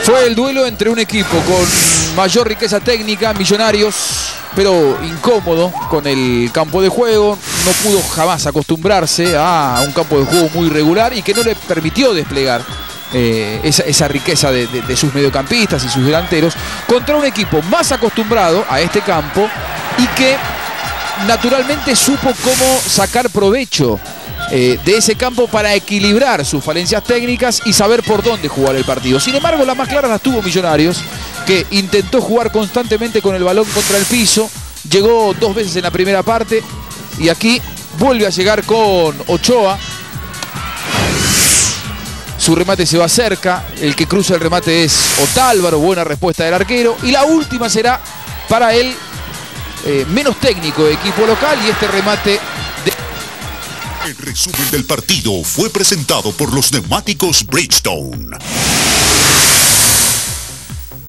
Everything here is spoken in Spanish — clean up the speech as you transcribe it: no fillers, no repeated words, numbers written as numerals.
Fue el duelo entre un equipo con mayor riqueza técnica, Millonarios, pero incómodo con el campo de juego. No pudo jamás acostumbrarse a un campo de juego muy regular y que no le permitió desplegar esa riqueza de sus mediocampistas y sus delanteros contra un equipo más acostumbrado a este campo y que naturalmente supo cómo sacar provecho de ese campo para equilibrar sus falencias técnicas y saber por dónde jugar el partido. Sin embargo, las más claras las tuvo Millonarios, que intentó jugar constantemente con el balón contra el piso, llegó 2 veces en la primera parte y aquí vuelve a llegar con Ochoa. Su remate se va cerca, el que cruza el remate es Otálvaro, buena respuesta del arquero, y la última será para el menos técnico de equipo local y este remate El resumen del partido fue presentado por los neumáticos Bridgestone.